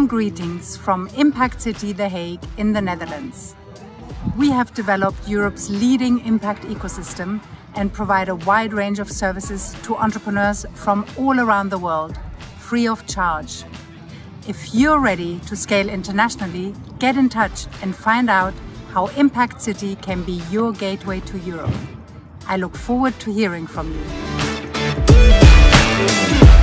greetings from ImpactCity, The Hague in the Netherlands. We have developed Europe's leading impact ecosystem and provide a wide range of services to entrepreneurs from all around the world, free of charge. If you're ready to scale internationally, get in touch and find out how ImpactCity can be your gateway to Europe. I look forward to hearing from you.